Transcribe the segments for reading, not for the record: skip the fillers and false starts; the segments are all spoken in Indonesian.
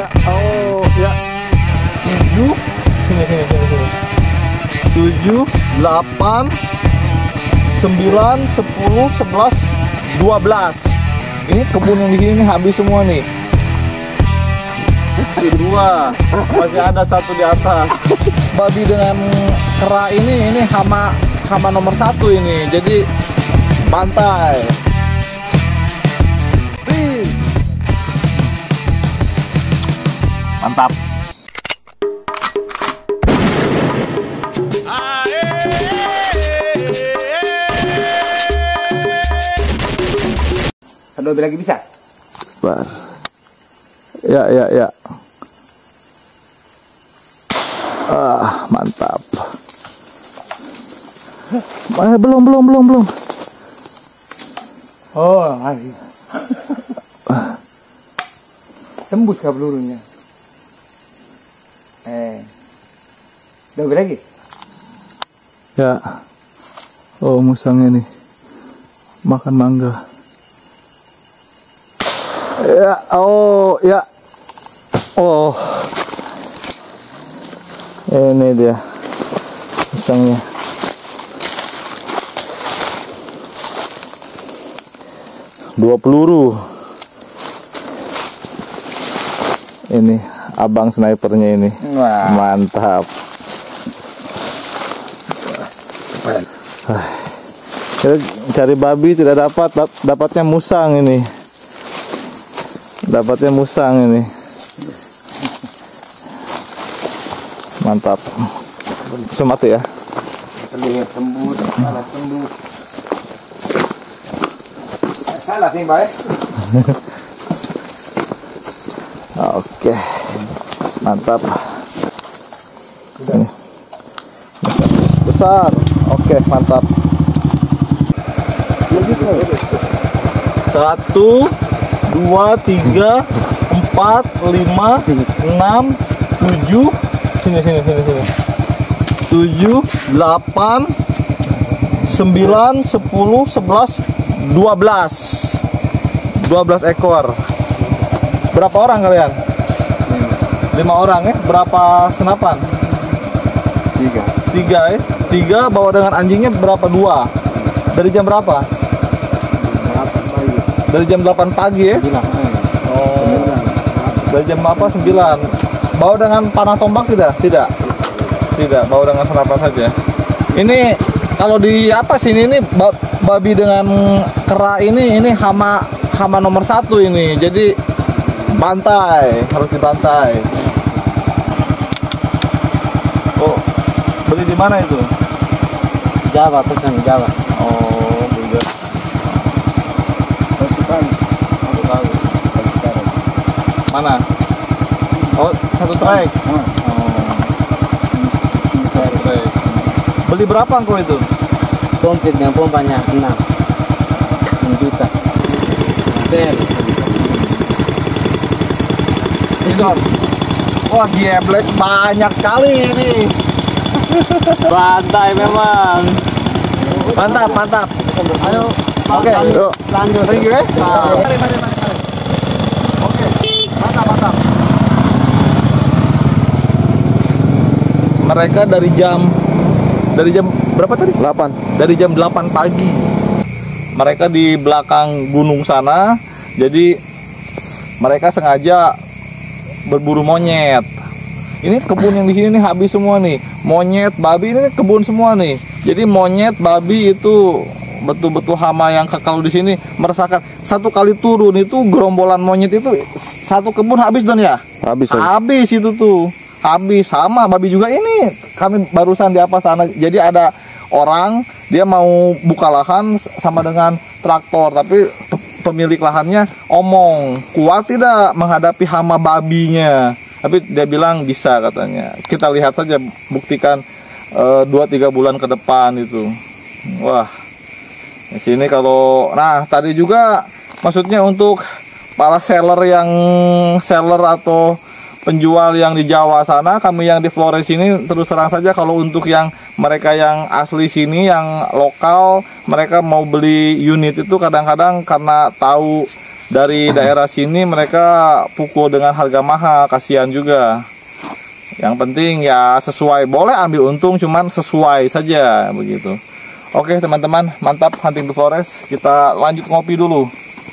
Ya, oh ya. 7 sini 7, 8, 9, 10, 11, 12. Ini kebun yang di sini habis semua nih. Masih 2, masih ada 1 di atas. Babi dengan kera ini hama nomor 1 ini. Jadi bantai. Mantap. Satu lagi bisa? Bar. Ya. Mantap. Belum. Oh, ayo. Tembus kah pelurunya? Double lagi? Ya. Oh, musangnya nih. Makan mangga. Ya, oh, ya. Oh. Ini dia. Musangnya. Dua peluru. Ini abang snipernya ini. Wah. Mantap. Kita cari babi tidak dapatnya musang ini. Dapatnya musang ini. Mantap. Langsung mati ya. Terlihat tembus, salah tembus. Salah nih, Pak. Oke. Mantap. Ini. Besar. Oke, mantap. 1, 2, 3, 4, 5, 6, 7. Sini. 7, 8, 9, 10, 11, 12. 12 ekor. Berapa orang kalian? 5 orang ya? Berapa senapan? 3 ya? 3 bawa dengan anjingnya berapa? 2. Dari jam berapa? Dari jam 8 pagi ya? Oh. Dari jam apa? 9. Bawa dengan panah tombak tidak? Tidak, bawa dengan senapan saja. Ini kalau di apa sini ini babi dengan kera ini hama nomor 1 ini. Jadi bantai, harus dibantai. Oh, beli di mana itu? Jawa, pesan Jawa. Oh, beli. Satu kali. Mana? Oh, 1 trek. Beli berapa engkau itu? Komplit dengan pompanya 6 juta. Itu. Wah, geblek banyak sekali ini. Bantai memang. Mantap. Ayo. Oke, yuk. Lanjut. Thank you ya. Mari. Oke. Mantap. Mereka dari jam berapa tadi? 8. Dari jam 8 pagi. Mereka di belakang gunung sana. Jadi mereka sengaja berburu monyet. Ini kebun yang di sini nih habis semua nih. Monyet, babi ini kebun semua nih. Jadi monyet, babi itu betul-betul hama yang kekal di sini meresahkan. Satu kali turun itu gerombolan monyet itu satu kebun habis Don ya? Habis itu tuh. Habis sama babi juga ini. Kami barusan di apa sana. Jadi ada orang dia mau buka lahan sama dengan traktor, tapi pemilik lahannya omong kuat tidak menghadapi hama babinya. Tapi dia bilang bisa katanya. Kita lihat saja, buktikan 2-3 bulan ke depan itu. Wah, di sini kalau, nah tadi juga maksudnya untuk para seller atau penjual yang di Jawa sana, kami yang di Flores ini terus terang saja kalau untuk yang mereka yang asli sini, yang lokal, mereka mau beli unit itu kadang-kadang karena tahu dari daerah sini mereka pukul dengan harga mahal, kasihan juga. Yang penting ya sesuai, boleh ambil untung cuman sesuai saja begitu. Oke teman-teman, mantap hunting the forest. Kita lanjut ngopi dulu.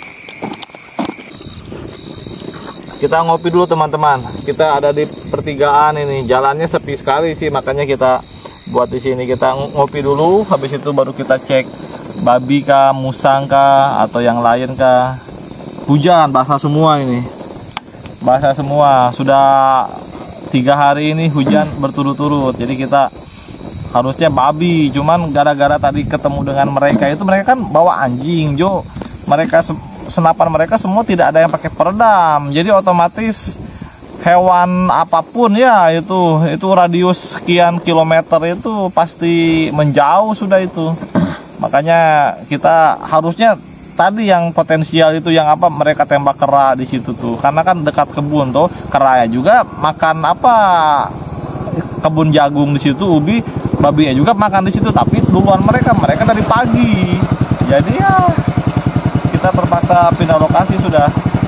Kita ngopi dulu teman-teman. Kita ada di pertigaan ini, jalannya sepi sekali sih, makanya kita buat di sini. Kita ngopi dulu, habis itu baru kita cek babi kah, musang kah, atau yang lain kah. Hujan, basah semua ini, basah semua. Sudah 3 hari ini hujan berturut-turut. Jadi kita harusnya babi, cuman gara-gara tadi ketemu dengan mereka itu, mereka kan bawa anjing, Jo. Mereka senapan mereka semua tidak ada yang pakai peredam, jadi otomatis hewan apapun ya itu radius sekian kilometer itu pasti menjauh sudah itu. Makanya kita harusnya tadi yang potensial itu yang apa, mereka tembak kera di situ tuh, karena kan dekat kebun tuh, keranya juga makan apa, kebun jagung di situ, ubi, babinya juga makan di situ, tapi duluan mereka dari pagi. Jadi ya kita terpaksa pindah lokasi sudah.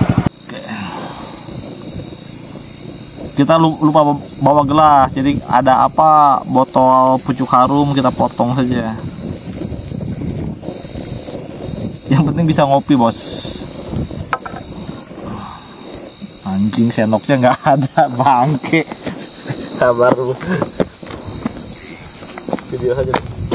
Kita lupa bawa gelas, jadi ada apa, botol pucuk harum kita potong saja. Yang penting bisa ngopi, bos. Anjing, sendoknya nggak ada, bangke. Sabar lu. Video aja.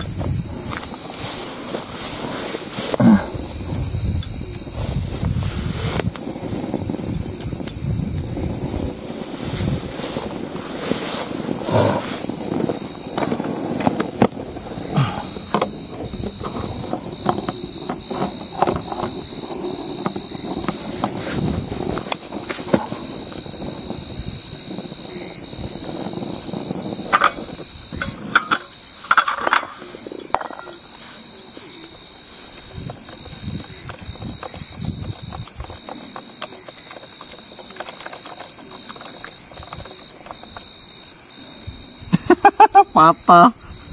Patah.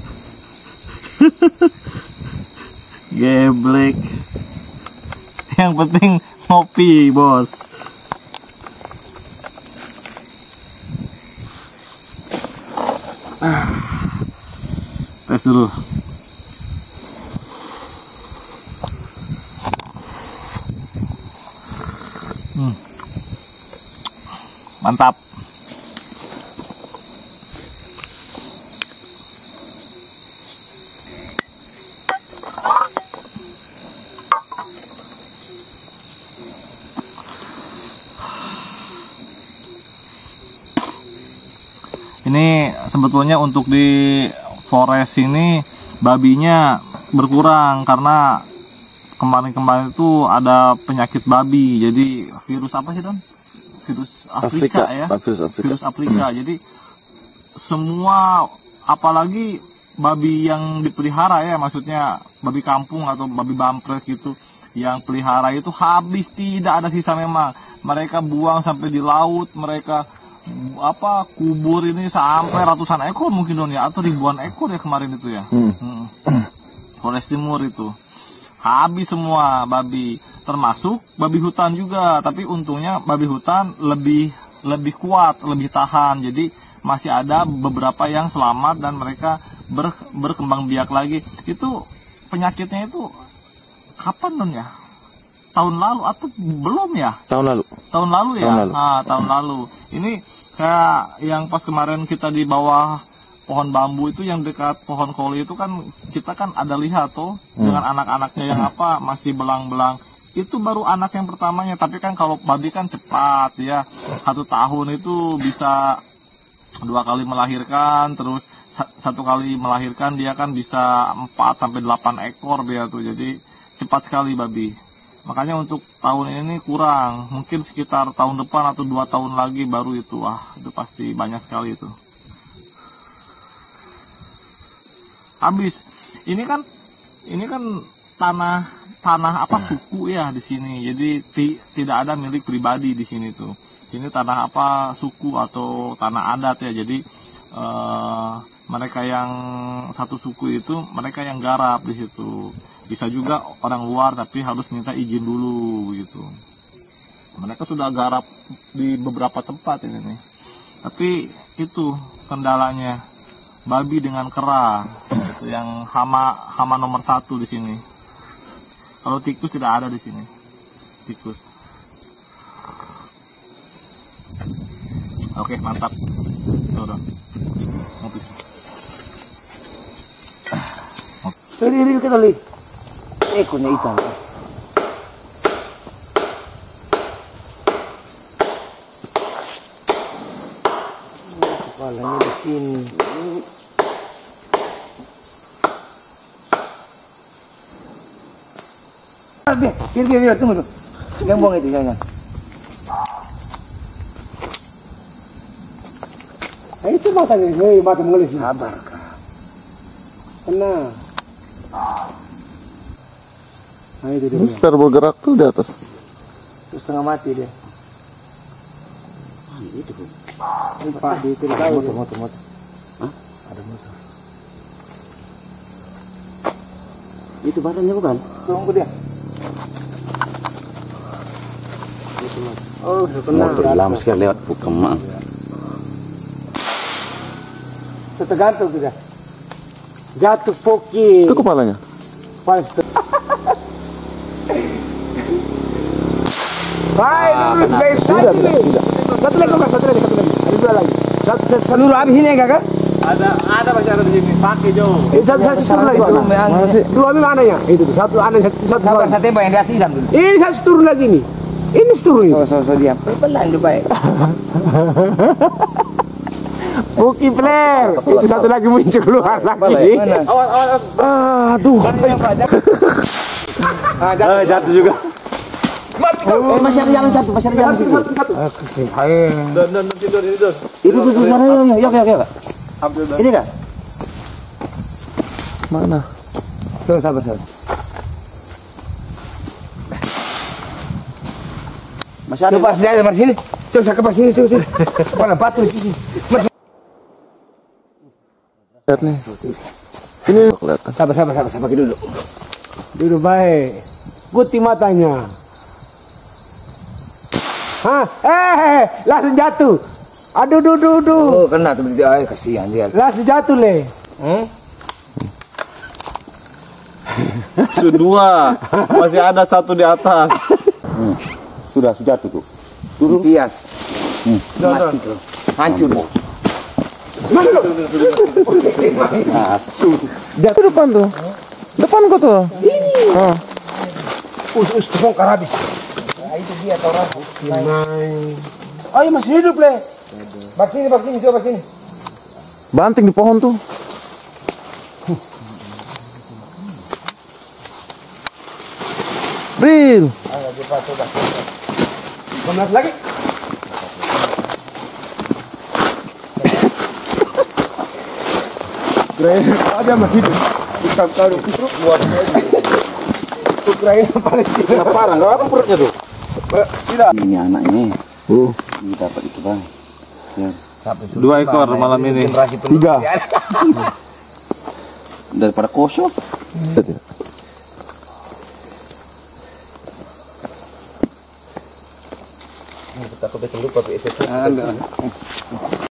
Geblek. Yang penting ngopi, bos. Tes dulu. Mantap. Ini sebetulnya untuk di forest ini babinya berkurang karena kemarin-kemarin itu ada penyakit babi. Jadi virus apa sih, Don? Virus Afrika ya. Virus Afrika. Jadi semua, apalagi babi yang dipelihara ya, maksudnya babi kampung atau babi bampres gitu, yang pelihara itu habis, tidak ada sisa memang. Mereka buang sampai di laut, mereka kubur ini sampai ratusan ekor mungkin, Don ya, atau ribuan ekor ya kemarin itu ya. Forest Timur itu habis semua babi, termasuk babi hutan juga. Tapi untungnya babi hutan lebih kuat, lebih tahan. Jadi masih ada beberapa yang selamat dan mereka berkembang biak lagi. Itu penyakitnya itu kapan, Don ya? Tahun lalu atau belum ya? Tahun lalu ya. Tahun lalu. Ini kayak yang pas kemarin kita di bawah pohon bambu itu, yang dekat pohon koli itu kan, kita kan ada lihat tuh dengan anak-anaknya yang apa masih belang-belang. Itu baru anak yang pertamanya. Tapi kan kalau babi kan cepat ya, 1 tahun itu bisa 2 kali melahirkan, terus 1 kali melahirkan dia kan bisa 4 sampai 8 ekor dia tuh. Jadi cepat sekali babi. Makanya untuk tahun ini kurang, mungkin sekitar tahun depan atau 2 tahun lagi baru itu. Itu pasti banyak sekali itu. Habis. Ini kan tanah apa, suku ya di sini. Jadi tidak ada milik pribadi di sini tuh. Ini tanah apa, suku atau tanah adat ya. Jadi mereka yang satu suku itu, mereka yang garap di situ. Bisa juga orang luar, tapi harus minta izin dulu gitu. Mereka sudah garap di beberapa tempat ini nih. Tapi itu kendalanya, babi dengan kera itu yang hama nomor 1 di sini. Kalau tikus tidak ada di sini. Tikus. Oke, mantap. Udah. Ngopi. Ini kita lihat. Ekornya ikan. Kepalanya di sini. Biar, tunggu tuh. Yang buang itu, jangan. Nah, itu matanya, mata mengelis. Sabar, Kak. Tenang. Nah, itu dia. Mister bergerak tuh di atas. Terus setengah mati dia. Itu tuh. Ini Pak di tahu motor. Hah? Ada motor. Itu badannya bukan? Tunggu dia. Oh, Motor lama sekali lewat Pukemang. Tergantung sudah. Jatuh poki. Itu kepalanya. Baik, lurus baik. Sudah. Satu lagi. Ada 2 lagi. Satu habis ini ya, Kakak? Ada masih ada di sini. Pakai Jo. Satu turun lagi. Mana sih? 2 habis mana ya? Itu tuh. Satu aneh satu. Satu tembak yang di atas hilang dulu. Ini satu turun lagi nih. Ini turun. So diam. Pelan dulu baik. Buki player. Itu satu lagi muncul keluar lagi. Awas. Aduh. Jatuh juga. Masih ada jalan satu. Dan tidur. Itu suaranya. Yuk. Ambil dah. Ini kan? Mana? Tuh, sabar. Masih ada. Coba sini. Coba saya ke sini. Mana batu sini. Lihat nih. Ini kelihatan. Sabar dulu. Duduk baik. Putih matanya. Hah? Langsung jatuh. Aduh. Oh, kena tuh kasihan dia. Langsung jatuh, Le. Sudah 2. Masih ada 1 di atas. Sudah jatuh tuh. Turun pias. Mati tuh. Hancur. Mana lo? Jatuh depan tuh. Depan kok tuh. Ini. Bongkar habis. Nah, itu dia orang. Oh, iya masih hidup, Le. Bak sini, coba sini. Banting di pohon tuh. Bril. Ayo, cepat, coba. 15 lagi. Ada masih hidup. Kita taruh truk buat Ukraina Palestina. Parah, enggak apa perutnya tuh. Tidak. Ini anak ini. Ini dapat itu bang. Ya. 2 ekor malam ini. 3. Daripada kosong. Kita kebetulan lupa PSS.